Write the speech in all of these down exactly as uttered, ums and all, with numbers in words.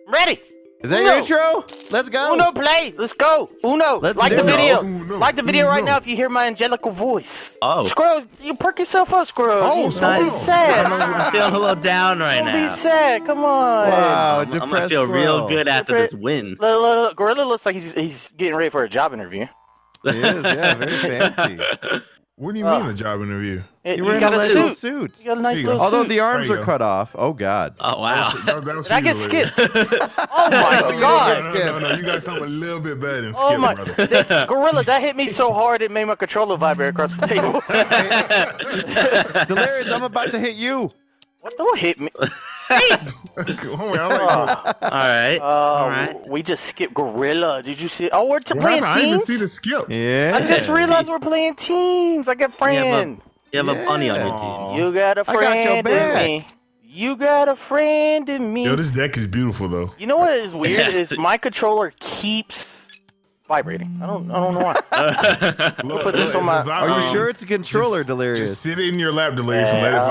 I'm ready. Is that Uno. your intro? Let's go. Uno, play. Let's go. Uno. Let's like do the it. video. Uno. Like the video right Uno. now if you hear my angelical voice. Oh. Squirrel, you perk yourself up, Squirrel. Oh, you Squirrel. Don't be sad. I'm feeling a little down right Don't now. be sad. Come on. Wow, I'm, I'm gonna depressed feel real squirrel. good after Depre- this win. Look, look, look. Gorilla looks like he's he's getting ready for a job interview. He is, yeah, very fancy. What do you Uh, mean a job interview? It- You you were in got a a nice little suit. suit. You got a nice Here you go. little Although suit. the arms There you are go. cut off. Oh, God. Oh wow. That, that was Did I for get you, lady. skipped? Oh my Oh, god. No, no, no, you got something a little bit better than skip, Oh my. brother. That- Gorilla, that hit me so hard it made my controller vibrate across the table. Delirious, I'm about to hit you. What? Don't hit me. Hold on, I like Oh, All right. uh, All right. we just skipped Gorilla. Did you see? Oh, we're t- What playing happened? I didn't even teams. see the skip. Yeah. I just Yeah. realized we're playing teams. I got a friend. You have a bunny on your Aw. team. You got a I got your friend in back. me. You got a friend in me. Yo, this deck is beautiful though. You know what is weird Yes. is my controller keeps vibrating. I don't. I don't know why. Look, put this on my- Are you um, sure it's a controller, just, Delirious? Just sit in your lap, Delirious, and let it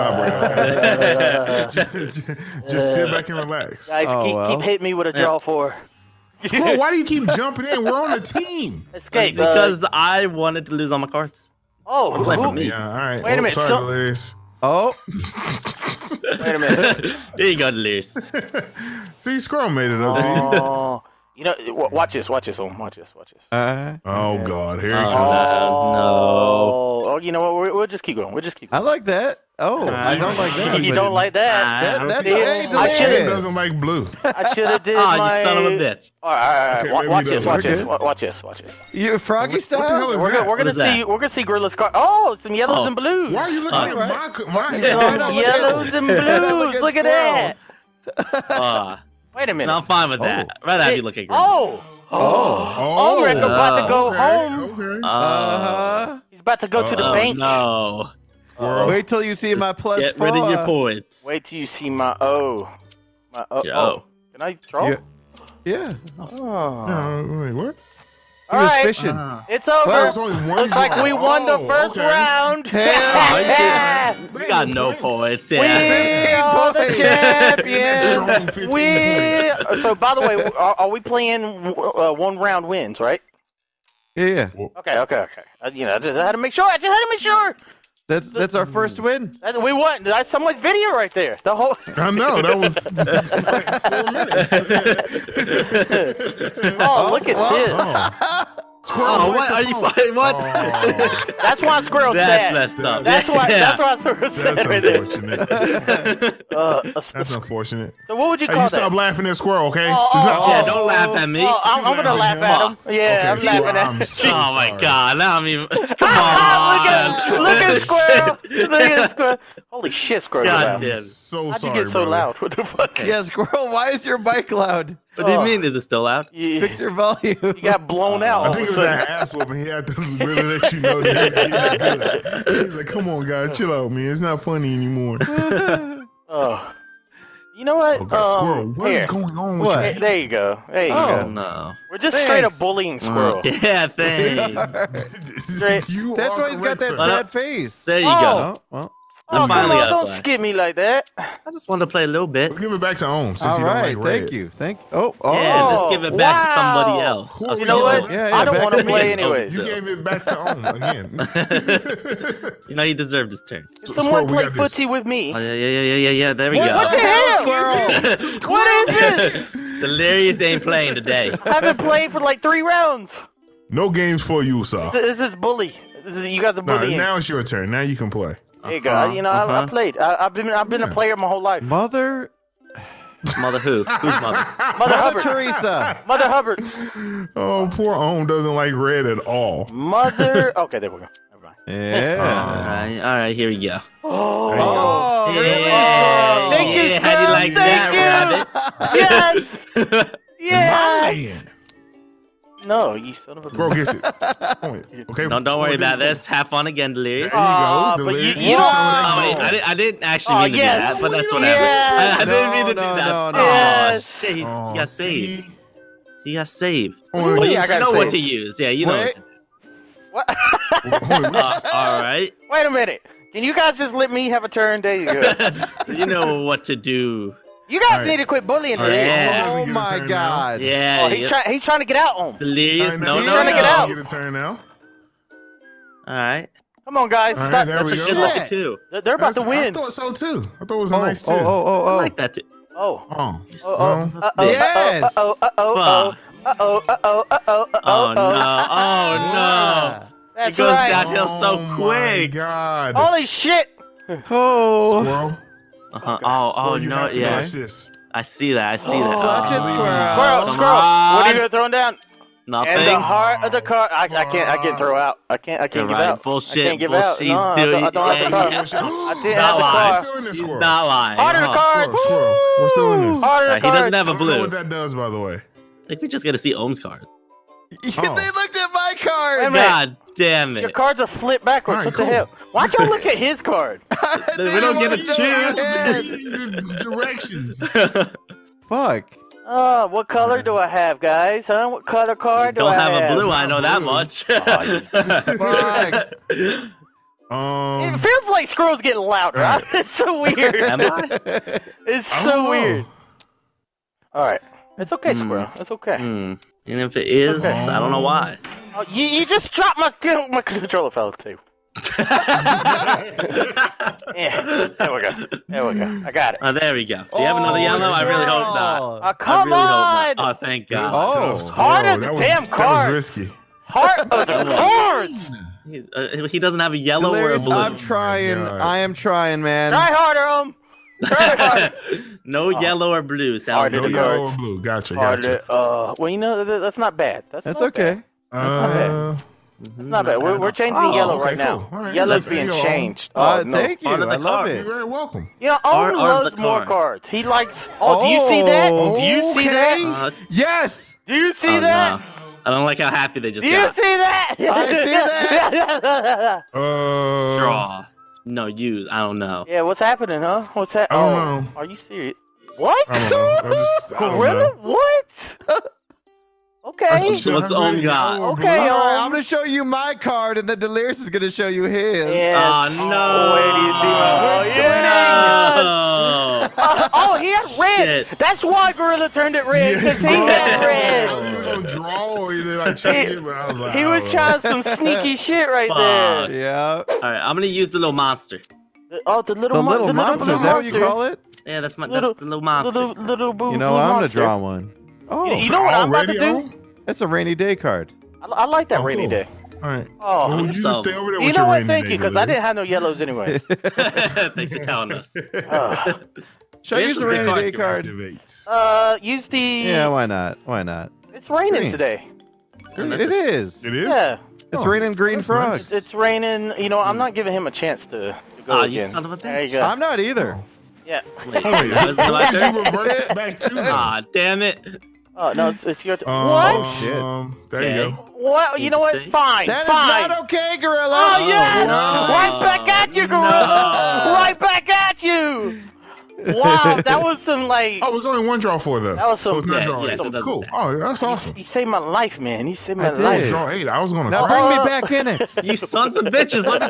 vibrate. just, just sit back and relax. Guys, Oh, keep, well. keep hitting me with a draw four. Squirrel, why do you keep jumping in? We're on a team. Escape. uh, Because I wanted to lose all my cards. oh, I'm playing for who- me. Yeah, all right. Wait a Oh, minute, Sorry, so- Delirious. Oh, wait a minute. There you go, Delirious. See, Squirrel made it up to you. Oh, you know, w- watch this. Watch this. Watch this. Watch this. uh, Oh, God. Here he Oh, comes. no. Oh, oh, you know what? We're, we'll just keep going. We'll just keep I going. like that. Oh, I don't like that. you but- don't like that? I That- don't that's see okay. it. hey, I He should've- doesn't like blue. I should have did Oh, my. you son of a bitch. All right, all right, Okay, wa- maybe watch he this. doesn't. Watch this. Okay. wa- Watch this. Watch this. You Froggy What the hell style? is We're that? gonna, we're gonna is that? see. We're gonna see Gorilla's card. Oh, some yellows Oh. and blues. Why are you looking All at right. my, my Yeah, hand? I know. Look at Yellows and Look blues. at Look at Squirrel. that. Uh, Wait a minute. no, I'm fine with that. Oh. Rather have It- you look at green. Oh. Oh. Oh, Rick about to go okay, home. Okay. Uh, Uh-huh. He's about to go to the oh, bank. no. Squirrel. Wait till you see my plus Get four. rid of your points. Wait till you see my O. My O. Yo. Oh. Can I draw? Yeah. Yeah. Oh. Uh, wait, what? He All was right. fishing. Uh, It's over. Well, There's only one Looks like draw. we won the Oh, first okay. round. Hell yeah. we got no points. We Yeah. are the points. Strong champions. fifteen We. points. So, by the way, are, are we playing uh, one round wins, right? Yeah, yeah. Okay, okay, okay. Uh, you know, I just had to make sure. I just had to make sure. That's that's our first win. That we won. That's someone's video right there. The whole. I know, that was like four minutes. Oh, look at well, this. Oh. Squirrel, Oh, where's what the are you phone? fighting? What? Oh, That's why Squirrel That's sad. messed up. That's why. Yeah. That's why Squirrel sad that's right there. unfortunate. Uh, a- That's unfortunate. so what would you Hey, call you that? stop laughing at Squirrel, okay? Oh, It's not oh, Yeah, fair. don't laugh at me. Oh, I'm, I'm gonna laugh at him. Yeah, I'm Okay, laughing Squirrel, at I'm him. so Oh my sorry. god, now I'm even. Come on. Ah, look at, look at Squirrel. Look at Squirrel. Holy shit, Squirrel. God loud. damn. I'm so How'd you sorry, get so brother. loud? What the fuck? Yeah, Squirrel, why is your mic loud? What do you Oh. mean? Is it still out? You, Fix your volume. you got blown out. I all think it of was a sudden. that ass whooping. He had to really let you know that he was good. He was like, "Come on, guys, chill out, man. It's not funny anymore." Oh. You know what? Oh, God, Squirrel, um, what is here. going on with What? Hey, you? there you go. There you Oh. go. No. We're just straight up Thanks. bullying Squirrel. Yeah, thanks. Great. You That's are why he's got correct, that sir. sad face. There you Oh. go. Oh, well. Oh, come finally on, got a don't play. skip me like that. I just wanted to play a little bit. Let's give it back to Ohm since All he right, don't like red. thank you. Thank Oh, oh. Yeah, Oh, let's give it back to somebody wow. else. You I'll You see know what? what- Yeah, yeah, I don't back want to to me. play Oh, anyways. You gave it back to Ohm again. You know, he deserved his turn. Can Squirrel, someone we play got this. footsie with me? Oh, yeah, yeah, yeah, yeah, yeah, yeah. There we What, go. what the hell? What is this? Delirious ain't playing today. I haven't played for like three rounds. No games for you, sir. This, this is bully. This is, you guys are Nah, bullying. now it's your turn. Now you can play. There you go. Uh-huh, You know, I, I uh-huh. played. I, I've been I've been a Yeah. player my whole life. Mother Mother who? Who's mother? Mother Mother Hubbard. Teresa. Mother Hubbard. Oh, poor Ohm doesn't like red at all. Mother. Okay, there we go. Never mind. All Yeah. right, all right, here we go. Oh, Oh, yeah, really? Thank you, yeah, how do you Squirrel. like Thank you. that, yes. Yes. Man. No, you son of a. Bro gets it. Oh, okay. Don't don't worry about this. Have fun again, Delirious. There you Aw, go. but you- Delirious. you Some don't- of that Oh wait, gold. I, didn't, I didn't actually Oh, mean to yes. do that, but that's what Yes. happened. I, I didn't mean to No, do that. no, no, Oh Yes. shit, he's, Oh, he got see? saved. He got saved. Oh, Well, mean you I got know what saved? to use. Yeah, you know. Wait. What? Uh, all right. Wait a minute. Can you guys just let me have a turn? There you go. You know what to do. You guys right. need to quit bullying him. Yeah. Oh Get a my turn god. Yeah. Oh, he's yeah. trying. He's trying to get out on. him. Delirious. All right, No, now no, trying to no. get out. Get a turn now. All right. Come on, guys. All right, Stop. there That's we a go. good Yeah. looking too. They're they're about to That's- I win. thought so too. I thought it was a Oh, nice too. oh, oh, oh, I oh. like that too. Oh. Oh. Uh So- oh. Uh oh. Yes. Uh oh. Uh oh. Fuck. Uh oh. Uh oh. Uh oh. Uh Oh oh. no! Oh no! That's It goes right. downhill so Oh my quick. God. Holy shit! Oh. Squirrel. Uh-huh. Oh, oh Squirrel, you no! have to Yeah, watch this. I see that. I see Oh. that. Clutch it, Oh, squirrel. Squirrel, come squirrel. What are you on. gonna throw down? Nothing. And the heart of the car. I, I can't. I can't throw out. I can't. I can't You're give right. out. Bullshit. I can't give Bullshit. out. No, I Dude, don't, I don't have the yeah, car. yeah. I didn't Not have the lying. car. We're still in this He's squirrel. not lying. Heart of the Huh. car. Squirrel, squirrel. We're still in this. Heart of Right, the he doesn't car. have a I don't know blue. what that does, by the way. I think we just gotta see Ohm's card. Oh. They looked at my card. Wait a minute. God damn Your it! cards are flipped backwards. All right, what cool. the hell? Why'd y'all look at his card? We don't get a You know, chance. I'm reading the directions. Fuck. Oh, what color do I have, guys? Huh? What color card do Don't I have have? a blue. I It's know not that blue. much. Fuck. It Um, feels like Squirrel's getting louder. All right. It's so weird. Am I? It's I so don't know. weird. All right, it's okay, Hmm. Squirrel. It's okay. Hmm. And if it is, Okay. I don't know why. Oh, you, you just dropped my my controller fell too. Yeah, there we go. There we go. I got it. Oh, there we go. Do you have another Oh, yellow? I really hope not. squirrel. Oh, come I really on! hope not. Oh, thank God. Oh. tough, Heart of squirrel. the That was- damn That card. was risky. Heart of the cards. He's, uh, he doesn't have a yellow or a Delirious, blue. I'm trying. God. I am trying, man. Try harder, um. Try harder. no Oh. yellow or blue. Sounds Heart of No the good. cards. yellow or blue. Gotcha, Harder. gotcha. Uh, well, you know that, that's not bad. That's, That's not okay. Bad. not bad. Uh, It's not bad. We're, we're changing Oh, yellow okay, right now. cool. All right, Yellow's let's being go. changed. Uh, Oh, no. thank you. Part of the I love card. You're it. very welcome. You know, Art Owen of loves the more card. cards. He likes. Oh, do you see that? Do you see that? Uh, Yes. Do you see oh, that? no. I don't like how happy they just Do you got. see that? I see that. Uh, Draw. No, use. I don't know. Yeah, what's happening, huh? What's that? I don't oh, know. Are you serious? What? I don't know. I just, I don't Gorilla? know. What? Okay. I So what's have on really God? yellow or Okay, blue. All right, um, I'm gonna show you my card, and then Delirious is gonna show you his. Yes. Oh, no. Where do you see my? Oh, yeah. No. Oh, oh, he had red. Shit. That's why Gorilla turned it red. Because he bro. had I red. was either gonna draw or either like change it, but I was like, He I was don't trying some sneaky shit right Fuck. there. Yeah. All right, I'm gonna use the little monster. Oh, the little The mon- little the monster. Is that what you monster. call it? Yeah, that's my. Little- that's the little monster. Little, little boo. You know, blue I'm gonna monster. draw one. Oh, You know what I'm about to Already do? on? it's a rainy day card. I, I like that Oh, rainy cool. day. All right. Oh, Well, I you guess just so. stay over there you with know your what? rainy Thank day, you, because I Delirious. didn't have no yellows anyways. Thanks for telling us. uh, Should I This use is the a rainy good day card. card? Activates. uh, use the. Yeah, why not? Why not? It's raining Green. today. It is. It is? Yeah, It's Oh, raining green that's nice. frogs. it's raining. You know, I'm not giving him a chance to, to go Ah, you again. son of a There you bitch. go. I'm not either. Yeah. Wait, Oh, wait. that was my Why did turn? you reverse it back to them? Ah, damn it. Oh no, it's, it's your turn. Um, What? shit. Um, there you Okay. go. What? You know what? Interesting. Fine. That is fine. not okay, Gorilla. Oh yeah! no. Right back at you, Gorilla! No. Right back at you! Wow, that was some like. Oh, it was only one draw for though. That was so some- it's not Yeah, draw yes, eight. it doesn't Cool. stack. Oh, that's awesome. He saved my life, man. He saved my I did. life. It's draw eight. I was gonna Now cry. bring me back in it. You sons of bitches, let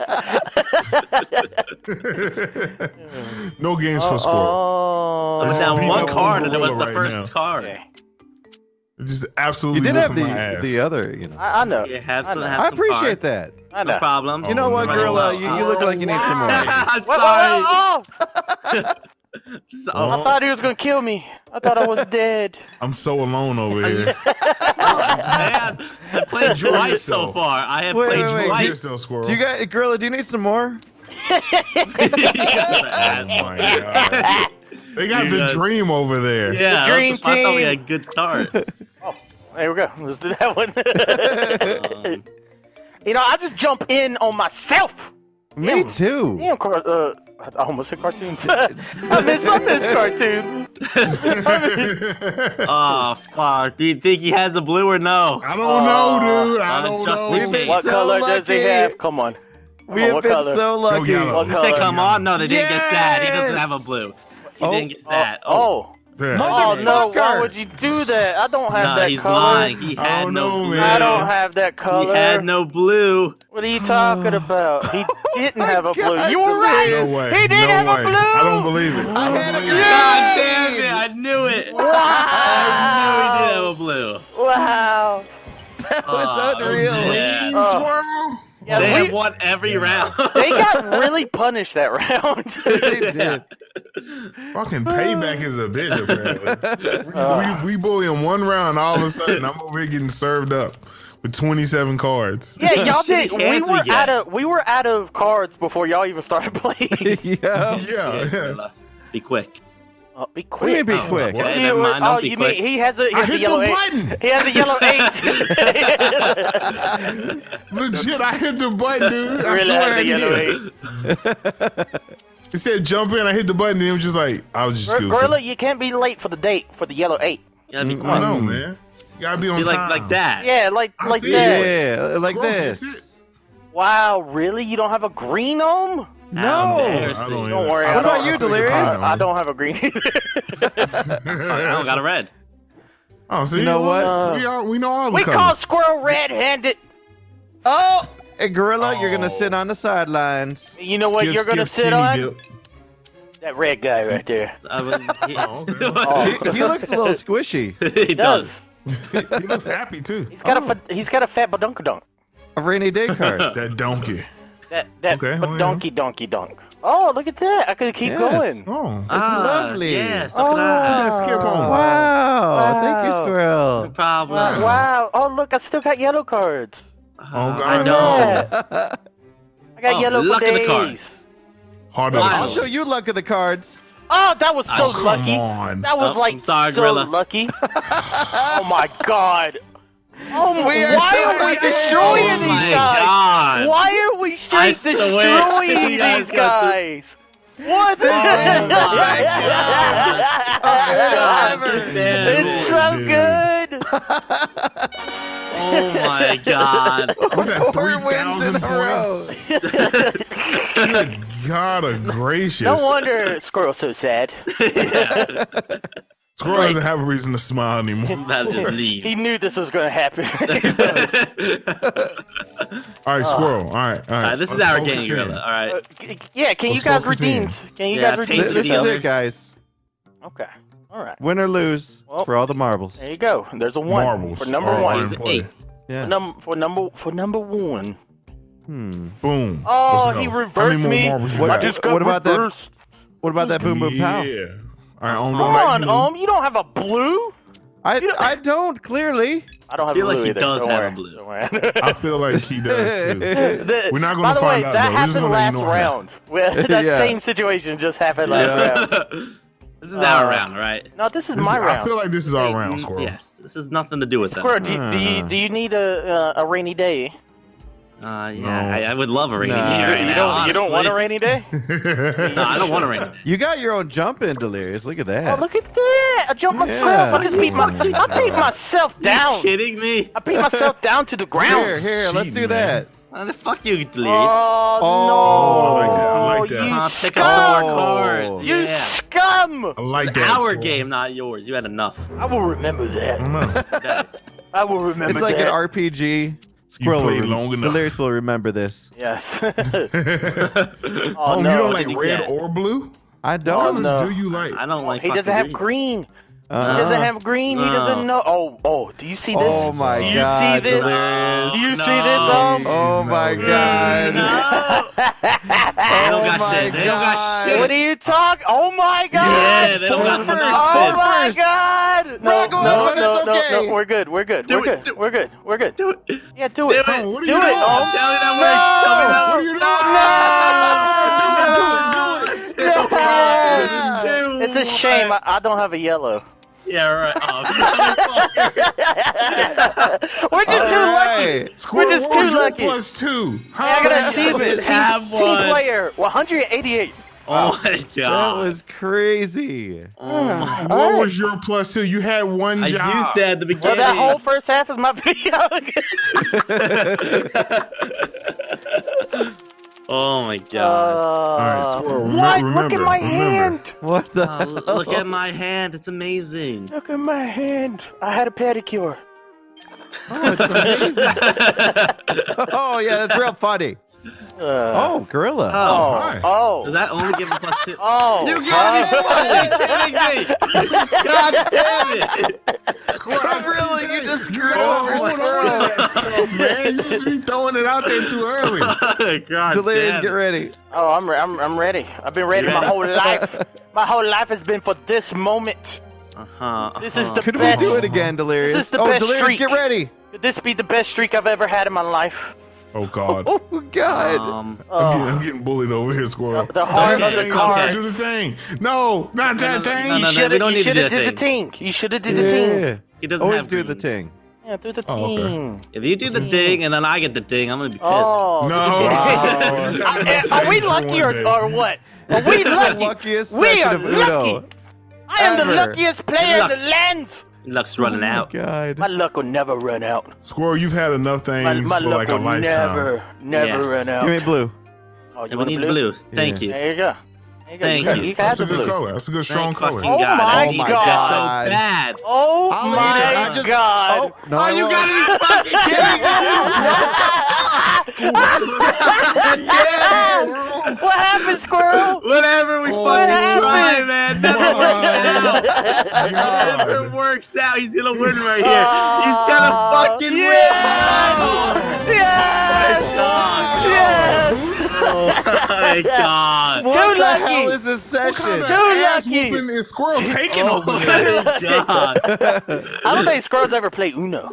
me play. No games for score. Oh. I was down beat one up card on and it was the Gorilla right first now. card. Okay. It's just You absolutely did have whooping the my ass. the other, you know. I, I know. Yeah, have I some, know. have I some appreciate cards. that. I know. No problem. You know what, Oh, Gorilla? no. You, you look like you need some more. I'm Wait, wait, sorry. wait, oh! So- I thought he was gonna kill me. I thought I was dead. I'm so alone over here. Man, I played Enjoy twice so yourself. far. I have Wait, played wait, wait. twice. Yourself, squirrel. Do you got Gorilla? Do you need some more? Oh my god. They got You the guys- dream over there. Yeah, The dream I thought we team. had a good start. There we go. Let's do that one. Um, You know, I just jump in on myself. Me Yeah. too. Damn, car- uh, I almost said cartoons. I miss, I miss cartoons. oh fuck! Do you think he has a blue or no? I don't know, dude. I Uh, don't Justin know. Bieber. What So color does he lucky. have? Come on. Come We on, have what been color? so lucky. yellow. What You color? say come on? No, they didn't get sad. He doesn't Yes. have a blue. He Oh. didn't get Oh, sad. oh, Yeah. Oh no! Why Motherfucker. would you do that? I don't have Nah, that he's color. lying. He I had don't no know, blue. man. I don't have that He color. had no blue. What are you talking about? He didn't have a blue. God, You were Delirious. right. No way. He did no have way. a blue. I don't believe it. I had a green. God damn it! I knew it. Wow. I knew he did have a blue. Wow. That was Oh, unreal. man. Oh. Squirrel. Yeah, They we- have won every round. they got really punished that round. They did. Fucking payback is a bitch, apparently. Uh. we, we bully in one round, all of a sudden, I'm over here getting served up with twenty-seven cards. Yeah, y'all Shitty did. We hands we were get. out of we were out of cards before y'all even started playing. Yeah. Yeah. Yeah, be quick. Oh, be What do you quick. mean be Oh, quick? okay. You- never mind, don't oh, be you quick. mean he has a, he I has a hit yellow the eight? button. He has a yellow eight. Legit, I hit the button, dude. I Really swear has I a yellow did. eight. It said jump in, I hit the button, and it was just like, I was just Gor- goofy. Gorilla, you can't be late for the date for the yellow eight. You gotta be I quick. know, man. You gotta be on See, like time. like that. Yeah, like I like see that. Yeah, like Squirrel this. gets it. Wow, really? You don't have a green gnome? No. Embarrassing. I don't Don't either. worry. I I What don't- about you, I figured Delirious? I I don't have a green either. I don't got a red. Oh, see, You know what? Uh, we all we know all the we colors. call squirrel red-handed. Oh, hey, Gorilla, you're gonna Oh. sit on the sidelines. You know what Skip, you're gonna skip, sit skinny on? dip. That red guy right there. I would, he, Oh, okay. Oh. He, he looks a little squishy. he He does. He looks happy too. He's got Oh. a he's got a fat badunkadunk. A rainy day card. That donkey. That that Okay, well, donkey donkey dunk. Oh, look at that! I could keep Yes. going. Oh, ah, lovely. Yeah, so Oh. can I. Let's skip on. Wow. Thank you, Wow. No Squirrel. problem. Wow. wow! Oh, look! I still got yellow cards. Oh, Uh, God. I know. Yeah. I got Oh, yellow luck for of the days. cards. Hard of Wow. the I'll colors. show you luck of the cards. Oh, that was so Oh, Come lucky. on. That was Oh, like I'm sorry, so Gorilla. lucky. Oh my god. Oh my, We are why so are we lucky. destroying Oh these my guys? God. Why are we I straight swear destroying you guys these got to- guys? What? Oh my God. It's so Dude. good. Oh my god. What's that? Four Three wins in thousand a row. points. Good God of gracious. No wonder Squirrel's so sad. Yeah, Squirrel doesn't have a reason to smile anymore. that'll just leave. He knew this was gonna happen. All right, Squirrel. All right, all right. Alright, this is Let's our focus game, in. Gorilla. Alright. Uh, c- yeah, can you Let's guys focus redeem? in. Can you Yeah, guys paint redeem? This is together. it, guys. Okay. All right. Win or lose Well, for all the marbles. There you go. There's a one Marbles for number are one. in He's play. eight. Yeah. For, num- for number for number one. Hmm. Boom. Oh, Let's go. he How reversed many more me. marbles you What- got? I just got what about that- reversed. What about that boom boom yeah. pow? All right, on Come on, Om. You don't have a blue? I, You don't- I don't clearly. I don't have feel a blue like he either. does Don't have a worry. blue. Don't worry. I feel like he does too. The- We're not gonna By the find way, out, that though. We're just happened gonna last ignore him. round. Well, that Yeah. same situation just happened last Yeah. round. This is our Uh, round, right? No, this is This my is- round. I feel like this is our Hey, round, mm, Squirrel. Yes, this has nothing to do with that. Squirrel, do, do you Uh. do you need a uh, a rainy day? Uh, yeah, No. I, I would love a rainy Nah. day You, right you now. don't you don't want a honestly. rainy day? No, I don't want a rainy day. You got your own jump in, Delirious. Look at that. Oh, look at that! I jumped myself. Yeah. I just beat my I beat myself You down. kidding me? I beat myself down to the ground. Here, here, let's do Cheating, that. Uh, the fuck you, Delirious. Oh, Oh, no! I like that, I like that. You Uh, pick scum! up some more Oh. cards. You yeah. scum! I like It's that. our Squirrel. game, not yours. You had enough. I will remember I that. don't know. Okay. I will remember It's like that. an R P G. Squirrel played will, long enough. Delirious will remember this. Yes. Oh, oh, you no. don't like did he red get? or blue? I What don't. colors no. do you like? I don't like He fucking doesn't have green. green. He Uh, doesn't have green. He No. doesn't know. Oh, oh. Do you see this? Oh my do you God, see this? Delirious. Do you No. see this? Um, Oh my No. God. No. They don't got Oh shit. my They don't got God. shit. what are you talking? Oh my God! Yeah, they don't got Full nothing. first. Oh my First. God! No, Bro, go no, on, no, it's no, okay. no. We're good. We're good. Do we're it, good. do- We're good. We're good. Do it. Yeah, do Do it. it. What are Do you it. doing? Oh. Tell me that works. Tell me that What are you doing? No. Yeah. It's a shame. I, I don't have a yellow. Yeah, right. Oh, you motherfucker. We're just too lucky. Alright. Squirrel, just what too was your lucky. plus two? Hey, I got an achievement. didn't Team, have team one. player. one hundred eighty-eight. Oh my That god. was crazy. Oh my. What Alright. was your plus two? You had one I job. used that at the Well, beginning. that whole first half is my video. Oh my god. Uh, right, Squirrel, remem- what? remember, Look at my remember. hand. What the? Oh, l- look at my hand. It's amazing. Look at my hand. I had a pedicure. Oh, it's amazing. Oh yeah, that's real funny. Uh, Oh, gorilla. Oh. Oh. hi. Oh. Does that only give a plus two? Oh. You gotta be fucking kidding me! God damn it! Gorilla, you just screwed Oh, over hold Squirrel. on to that stuff, man. You just be throwing it out there too early. God Delirious, damn get it. ready. Oh, I'm, re- I'm, I'm ready. I've been ready You my ready? whole life. My whole life has been for this moment. Uh-huh. This is uh-huh. the Could best. we do it again, Delirious? This is the oh, best Delirious, streak. get ready. Could this be the best streak I've ever had in my life? Oh God. Oh God. Um, I'm, getting, I'm Oh, getting bullied over here, Squirrel. the heart Okay, of the okay, Squirrel, card. do the thing. No, not that No, no, thing. no, You no, should we don't have need to do did that the ting. You should have did the Yeah. ting. he doesn't Always have do the greens. ting. Yeah, do the Oh, okay. ting. If you do the ding and then I get the ding, I'm gonna be pissed. Oh. No. do the ting. Wow. Are, are we lucky or, or what? Are we The lucky? luckiest We session are of Uno. lucky. I am the Ever. luckiest player in the Luck. land. Luck's running Oh, out. God. My luck will never run out. Squirrel, you've had enough things My, my for luck like a will lifetime. never, never Yes. run out. Give me blue. Oh, you And we want need a blue. Thank you. There you go. There you go. Thank you. you. You can have That's the a good blue. color. That's a good strong Thank color. fucking Oh God. my I need God. that so bad. Oh I'll my eat it. I just- god. Oh, no, Oh, I you won't. gotta be fucking kidding me! What happened, Squirrel? Whatever we Oh, fucking happened? try, man. Nothing Oh, works out. God. Whatever works out, he's gonna win right here. He's gonna fucking win. Yes! Yes! God. Yes! Oh my god. What Too the lucky. hell is this What kind session? of Too ass lucky. whooping is Squirrel taking Oh over there? my god. I don't think Squirrels ever play Uno.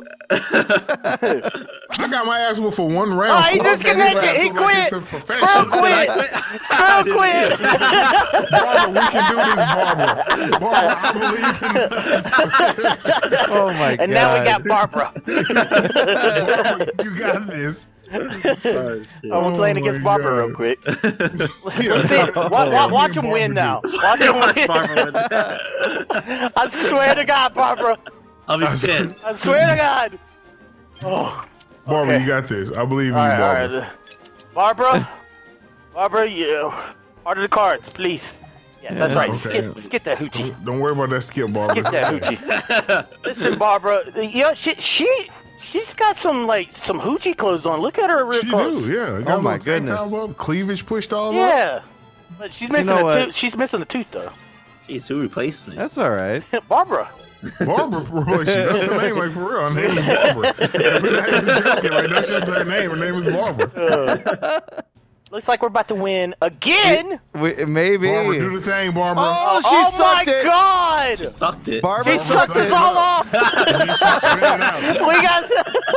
I got my ass whooped for one round. Oh, he Squirrel disconnected. got his ass He whooped like quit. he's a professional. Squirrel quit. Squirrel quit. Barbara, we can do this, Barbara. Barbara, I believe in this. Oh my God. And now we got Barbara. Barbara, you got this. Oh, we're Oh playing my against Barbara God. real quick. Yeah. See, wa- wa- watch him win now. Watch him Watch win. Barbara win. I swear to God, Barbara. I'll be pissed. I swear to God. Oh. Barbara, Okay. you got this. I believe in All you, right, all Barbara. right. Barbara, Barbara, you part of the cards, please. Yes, that's Yeah, right. okay. Let's get, let's get that hoochie. Don't, don't worry about that skip, Barbara. Get that hoochie. Listen, Barbara, you know, she she she's got some like some hoochie clothes on. Look at her real She close. do, yeah. Got Oh a my little tank goodness. top up, cleavage pushed all up. Yeah, but she's missing know a what? tooth. She's missing a tooth though. Jeez, who replaced me? That's all right. Barbara. Barbara relation. That's the name, like for real. Her name is Barbara. We're not even joking. Like that's just her name. Her name is Barbara. Looks like we're about to win again. We, maybe. Barbara, do the thing, Barbara. Oh, she oh sucked my it. God! Sucked it. Barbara She sucked sucked us it. all off. And then she spit it out. We got.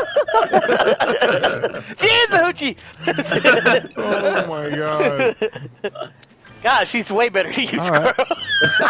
She is a hoochie. Oh my god. God, she's way better than you, All right. Squirrel.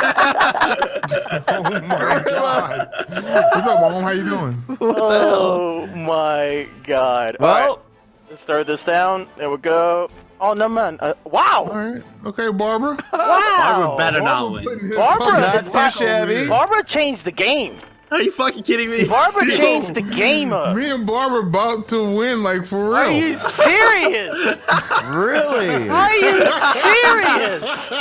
Oh my god. What's up, Mom? How you doing? Oh my God. Well, All right, let's start this down. There we go. Oh no, man! Uh, wow! All right. Okay, Barbara. Wow! Barbara better not Barbara win. putting his Barbara fucking not is too back on shabby. me. Barbara changed the game. Are you fucking kidding me? Barbara Yo, changed the game up. Me and Barbara about to win, like for real. Are you serious? really? Are you serious?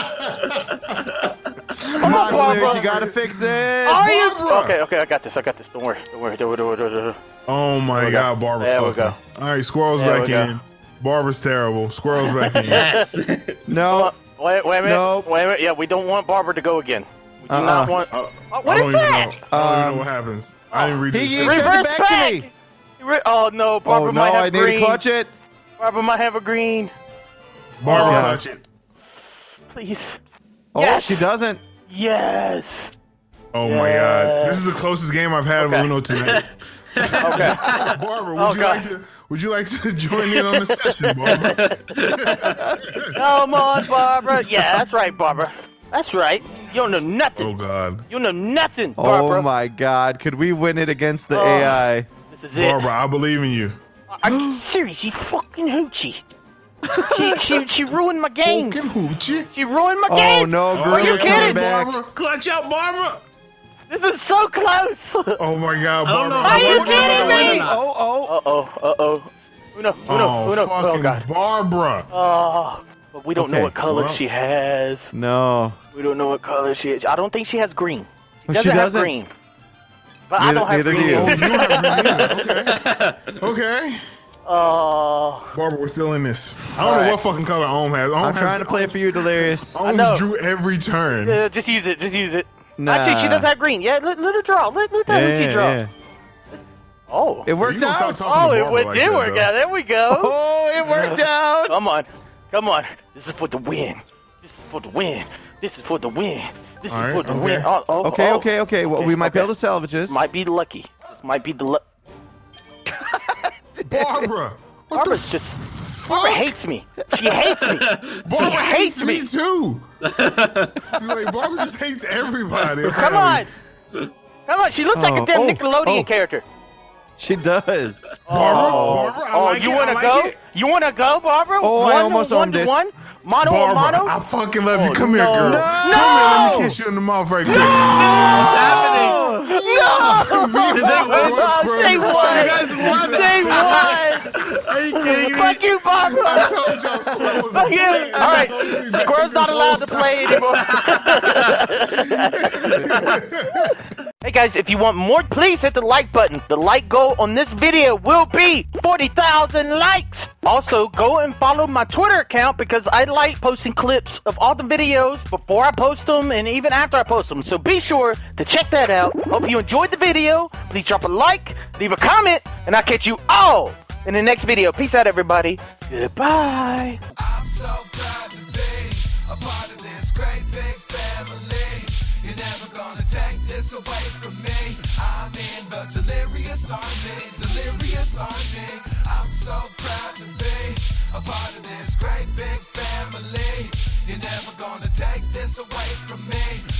Come on, Barbara. Delirious, you gotta fix it. Are you? Barbara. Okay, okay, I got this. I got this. Don't worry. Don't worry. Don't worry. Don't worry. Don't worry. Oh my There we go. god, Barbara. There we fucking. go. All right, Squirrel's There back we go. in. Barbara's terrible. Squirrel's back in. Yes. No. Wait, wait a minute. Nope. Wait a minute. Yeah, we don't want Barbara to go again. We do Uh-uh. not want. Uh, Oh, what I is don't that? Even know. I don't even Um, know what happens. I didn't read he this. used- shit. Send it Reverse back to back. me. Re- Oh no, Barbara Oh no, might have I need green. to clutch it. Barbara might have a green. Barbara, Oh. clutch it. Please. Oh, Yes. she doesn't. Yes. Oh my god, this is the closest game I've had Okay. of Uno tonight. Okay. Barbara, would Oh, you God. like to? Would you like to join in on the session, Barbara? Come on, Barbara. Yeah, that's right, Barbara. That's right. You don't know nothing. Oh god, You don't know nothing, Barbara. Oh my god, could we win it against the Oh. A I? This is it. Barbara, I believe in you. Are you serious? You fucking hoochie. She, she, she ruined my game. Fucking hoochie. She ruined my Oh game. no, Oh, Are you Gorilla's kidding? coming back. Barbara, clutch out, Barbara. This is so close. Oh my god, I don't Barbara. know if Are I you want to kidding win or me? not. Oh, oh. Uh oh. Uh oh. Uno, Uno, Oh, Uno. fucking Oh God. Barbara. Oh, but we don't know Okay, what color well. she has. No. We don't know what color she is. I don't think she has green. She Oh, doesn't, she have doesn't? green. But I Neither- don't have neither do green. you. Oh, you don't have green either. Okay. Okay. Oh, Barbara, we're still in this. I don't know Alright. what fucking color Ohm has. Ohm I'm has, trying to play for you, Delirious. Ohm know. drew every turn. yeah, just use it. Just use it. Nah. Actually, she does have green. Yeah, let, let her draw. Let, let that Yeah, Uchi draw. yeah. Oh. It worked You gonna stop out. talking Oh, to it Barbara would like did that, work though. out. There we go. Oh, it worked out. Come on. Come on. This is for the win. This is for the win. This is for the win. This All is right, for the okay. win. Oh, oh, Okay, oh. okay, okay. Well, Okay, we might be okay. able to salvage this. Might be lucky. This might be the luck. Barbara. What Barbara's the just. fuck? Barbara hates me. She hates me. Barbara she hates hates me, me. too. She's like, Barbara just hates everybody. Come apparently. on. Come on. She looks like Oh, a damn oh, Nickelodeon oh. character. She does. Barbara, Oh, Barbara, I oh like you it, wanna I like go? it. You wanna go, Barbara? Oh, I one almost to one owned to it. one? Mono a Barbara, mono? I fucking love you. Oh, Come here, no. girl. No! Come here, let me kiss you in the mouth right quick. What's happening? No! Me, Barbara, we're square They in the won! fight. You guys won. They won! Are you kidding me? Fuck you, I Barbara! told y'all Squirrel was a Fuck you! player. Alright, I told you that Squirrel's not this allowed to whole play anymore. Hey guys, if you want more, please hit the like button. The like goal on this video will be forty thousand likes. Also, go and follow my Twitter account because I like posting clips of all the videos before I post them and even after I post them. So be sure to check that out. Hope you enjoyed the video. Please drop a like, leave a comment, and I'll catch you all in the next video. Peace out, everybody. Goodbye. I'm so proud to be a part of this great big family. You're never gonna take this away from me. I'm in the delirious army, delirious army. I'm so proud to be a part of this great big family.